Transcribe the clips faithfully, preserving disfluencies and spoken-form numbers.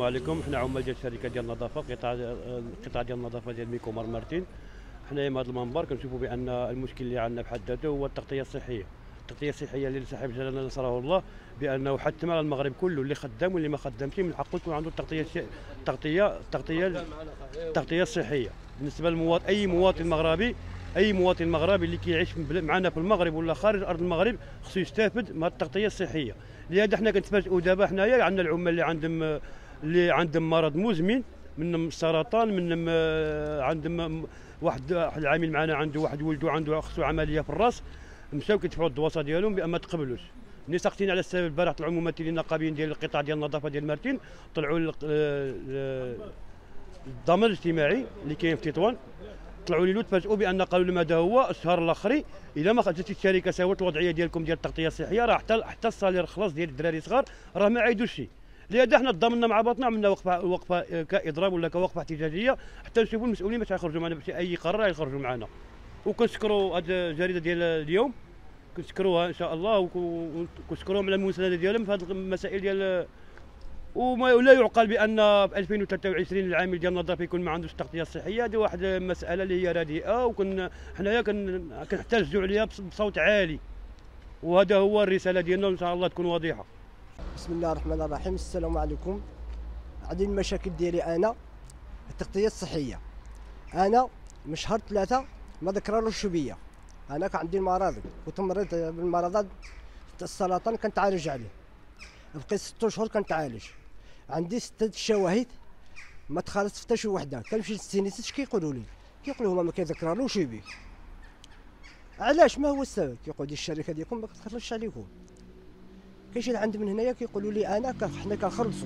السلام عليكم. حنا عمال ديال الشركه ديال النظافه، قطاع القطاع ديال النظافه ديال ميكو مار مارتين. حنايا من هذا المنبر كنشوفوا بان المشكل اللي عندنا بحد ذاته هو التغطيه الصحيه. التغطيه الصحيه اللي صاحب جلاله نصره الله بانه حتم على المغرب كله، اللي خدام واللي ما خدامش من حقه يكون عنده التغطيه التغطيه التغطيه التغطيه الصحيه. بالنسبه للمواطن، اي مواطن مغربي اي مواطن مغربي اللي كيعيش معنا في المغرب ولا خارج ارض المغرب خصو يستافد من التغطيه الصحيه. لهذا حنا كنتفاجئوا دابا حنايا عندنا العمال اللي عندهم اللي عندهم مرض مزمن، منهم السرطان، منهم عندهم واحد العامل معنا عنده واحد ولده عنده خصو عمليه في الراس، مشاو كيدفعوا الدواسه ديالهم بان ما تقبلوش. ملي سقطينا على السبب البارح طلعوا ممثلين النقابيين ديال القطاع ديال النظافه ديال مارتين، طلعوا الضمان الاجتماعي اللي كاين في تطوان، طلعوا لي تفاجئوا بان قالوا لهم هذا هو الشهر الاخري اذا ما خرجتش الشركه ساوت الوضعيه ديالكم ديال التغطيه الصحيه راه حتى حتى الصالير خلاص ديال الدراري الصغار راه ما عايدوش شي. لهذا حنا تضامنا مع بعضنا، عملنا وقفه وقفه كاضراب ولا كوقفه احتجاجيه حتى نشوفوا المسؤولين باش يخرجوا معنا بشي اي قرار يخرجوا معنا. وكنشكروا هذه الجريده ديال اليوم، كنشكروها ان شاء الله، وكنشكروهم على المسانده ديالهم في هذه المسائل ديال. وما لا يعقل بان في ألفين وثلاثة وعشرين العامل ديال النظافه يكون ما عندوش التغطيه الصحيه. هذه واحد المساله اللي هي رديئه، وكن حنايا كنحتاجوا عليها بصوت عالي، وهذا هو الرساله ديالنا ان شاء الله تكون واضحه. بسم الله الرحمن الرحيم. السلام عليكم. عندي المشاكل ديالي انا التغطيه الصحيه. انا من شهر ثلاثه ما ذكرالوش شبيه. انا كان عندي المرض، كنت مريض بالمرضات السرطان كنتعالج عليه، بقيت ست اشهر كنتعالج. عندي ستة شواهد ما تخلصت حتى شي وحده. كنمشي للسينيست اش كيقولوا لي؟ كيقولوا هما ما كيذكرالوش بيه. علاش؟ ما هو السبب؟ كيقول لي الشركه ديالكم ما كتخلصش عليكم. كيجي لعند من هنايا كيقولوا لي انا حنا كنخلصوا.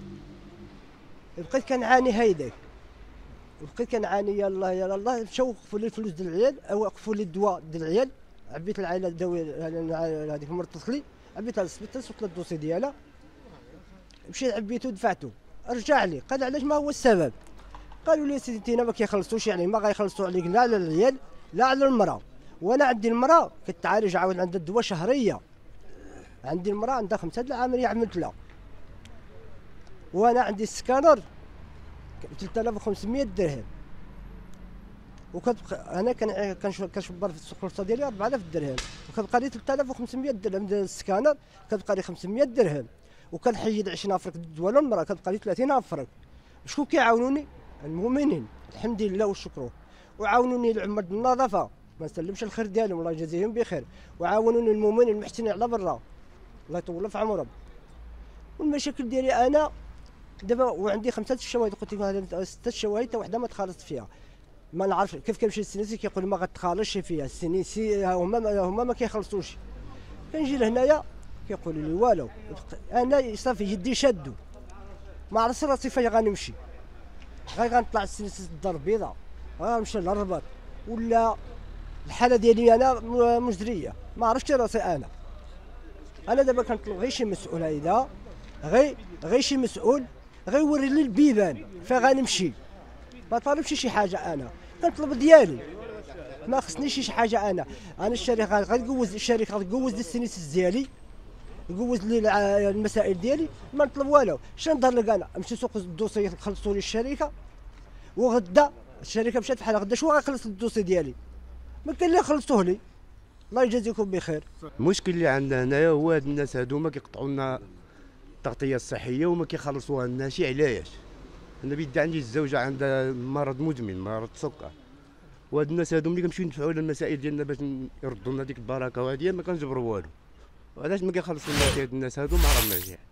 بقيت كنعاني هيداك، بقيت كنعاني. يلاه يا الله مشاو وقفوا لي الفلوس ديال العيال، او وقفوا لي الدواء ديال العيال. عبيت العائله الدواء هذيك مرت طفلي، عبيتها للسبيطار، صوت الدوسي ديالها، مشيت عبيتو دفعتو. رجع لي قال علاش؟ ما هو السبب؟ قالوا لي سيدي انتينا ما كيخلصوش، يعني ما غيخلصوا عليك لا على العيال لا على المراه. وانا عندي المراه كتعالج، عاود عندها الدواء شهريه. عندي المراه عندها خمسه د العمليه عملت لها. وانا عندي السكانر ثلاثة آلاف وخمسمية درهم، وكتبقى انا كنشبر في الخلصه ديالي أربعة آلاف درهم، وكتبقى لي ثلاثة آلاف وخمسمية درهم ديال السكانر، كتبقى لي خمسمية درهم. وكنحيد عشرين فرق الدواء للمراه كتبقى لي ثلاثين فرق. شكون كيعاونوني؟ المؤمنين، الحمد لله والشكر. وعاونوني العمال النظافه، ما نسلمش الخير ديالهم، الله يجازيهم بخير. وعاونوني المؤمنين المحسنين على برا، الله يطول في عمرهم. والمشاكل ديالي انا دابا وعندي خمسه الشواهد، قلت لك سته الشواهد حتى وحده ما تخالطت فيها. ما نعرفش كيف كنمشي للسينيسي كيقول ما غتخالطش فيها. السينيسي هما هما ما كيخلصوش. كنجي لهنايا كيقولوا لي والو. انا صافي يدي شادو، ما عرفتش راسي فاش غنمشي. غير غنطلع للسينيسي الدار البيضاء، غنمشي للرباط، ولا الحاله ديالي انا مجريه، ما عرفتش راسي انا. انا دابا كنطلب غير شي مسؤول، هيدا غير غير شي مسؤول غيوري لي البيبان فين غنمشي. ما طالبش شي حاجه، انا كنطلب ديالي، ما خصنيش شي حاجه. انا انا الشركه غتجوز، الشركه غتجوز لي السينيسيس ديالي، جوز لي المسائل ديالي، ما نطلب والو. شنو نضر لك انا؟ نمشي سوق الدوسي خلصوا لي الشركه، وغدا الشركه مشات بحال غدا شنو غيخلص الدوسي ديالي؟ ما كاين اللي خلصوه لي. الله يجازيكم بخير. المشكل اللي عندنا هنايا هو هاد الناس هادو ما كيقطعوا لنا التغطيه الصحيه وما كيخلصوها لنا شي. علاش؟ انا بيدي عندي الزوجه عندها مرض مزمن، مرض السكر، وهاد الناس هادو ملي كنمشيو ندفعوا على المسائل ديالنا باش يردوا لنا ديك البركه وهادي ما كنجبروا والو. وعلاش ما كيخلصوا لنا هاد الناس هادو؟ ما عرفناش.